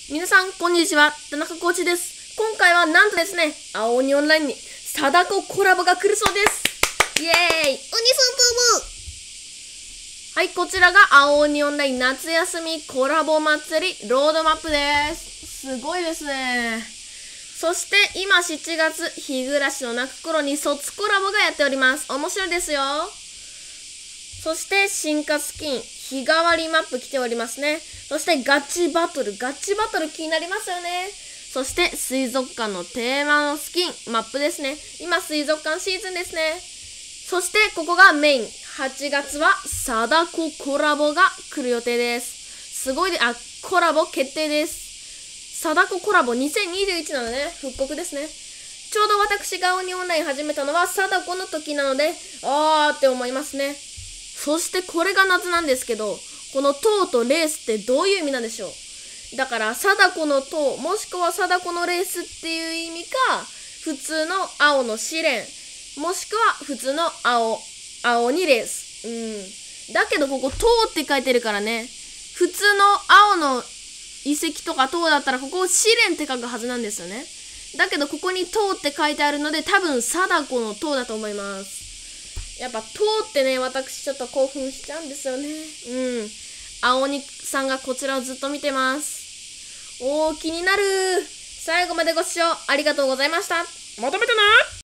皆さん、こんにちは。田中コーチです。今回はなんとですね、青鬼オンラインに貞子コラボが来るそうです。イエーイ。 鬼さんとはい、こちらが青鬼オンライン夏休みコラボ祭りロードマップです。すごいですね。そして今7月、日暮らしの泣く頃に卒コラボがやっております。面白いですよ。そして進化スキン、日替わりマップ来ておりますね。そしてガチバトル気になりますよね。そして水族館のテーマのスキン、マップですね。今水族館シーズンですね。そしてここがメイン。8月は貞子コラボが来る予定です。すごいで、コラボ決定です。貞子コラボ2021なので、復刻ですね。ちょうど私が鬼オンライン始めたのは貞子の時なので、って思いますね。そしてこれが謎なんですけど、この塔とレースってどういう意味なんでしょう。だから貞子の塔もしくは貞子のレースっていう意味か、普通の青の試練もしくは普通の青にレース。だけどここ塔って書いてるからね、普通の青の遺跡とか塔だったらここ試練って書くはずなんですよね。だけどここに塔って書いてあるので、多分貞子の塔だと思います。やっぱ塔ってね、私ちょっと興奮しちゃうんですよね。青鬼さんがこちらをずっと見てます。気になる。最後までご視聴ありがとうございました。 まとめてな。